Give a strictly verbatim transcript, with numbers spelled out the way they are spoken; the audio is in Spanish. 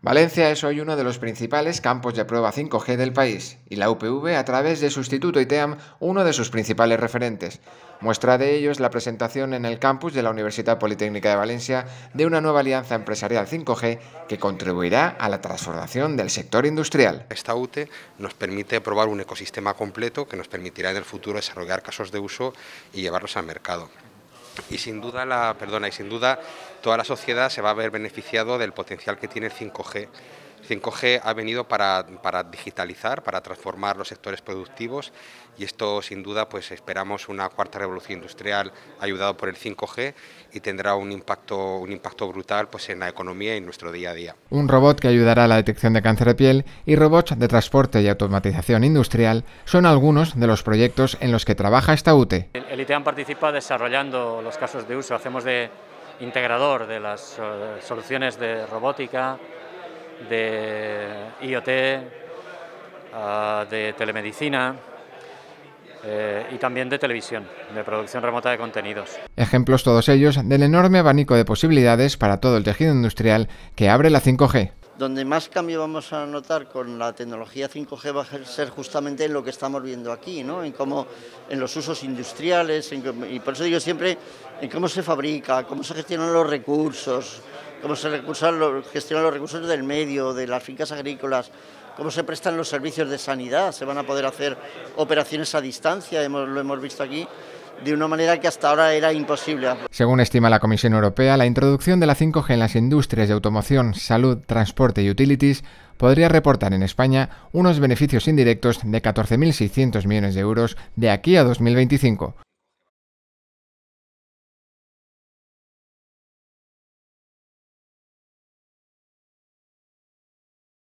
Valencia es hoy uno de los principales campos de prueba cinco G del país y la U P V, a través de su Instituto ITEAM, uno de sus principales referentes. Muestra de ello es la presentación en el campus de la Universidad Politécnica de Valencia de una nueva alianza empresarial cinco G que contribuirá a la transformación del sector industrial. Esta U T E nos permite probar un ecosistema completo que nos permitirá en el futuro desarrollar casos de uso y llevarlos al mercado. Y sin duda, la, perdona, y sin duda toda la sociedad se va a ver beneficiado del potencial que tiene el cinco G. cinco G ha venido para, para digitalizar, para transformar los sectores productivos, y esto sin duda pues esperamos una cuarta revolución industrial ayudado por el cinco G, y tendrá un impacto, un impacto brutal pues en la economía y en nuestro día a día. Un robot que ayudará a la detección de cáncer de piel y robots de transporte y automatización industrial son algunos de los proyectos en los que trabaja esta U T E. El, el ITEAM participa desarrollando los casos de uso, hacemos de integrador de las uh, soluciones de robótica, de I O T, uh, de telemedicina eh, y también de televisión, de producción remota de contenidos. Ejemplos todos ellos del enorme abanico de posibilidades para todo el tejido industrial que abre la cinco G. Donde más cambio vamos a notar con la tecnología cinco G va a ser justamente en lo que estamos viendo aquí, ¿no? En cómo, en los usos industriales, en, y por eso digo siempre, en cómo se fabrica, cómo se gestionan los recursos, cómo se recursan los, gestionan los recursos del medio, de las fincas agrícolas, cómo se prestan los servicios de sanidad, se van a poder hacer operaciones a distancia, hemos, lo hemos visto aquí, de una manera que hasta ahora era imposible. Según estima la Comisión Europea, la introducción de la cinco G en las industrias de automoción, salud, transporte y utilities podría reportar en España unos beneficios indirectos de catorce mil seiscientos millones de euros de aquí a dos mil veinticinco.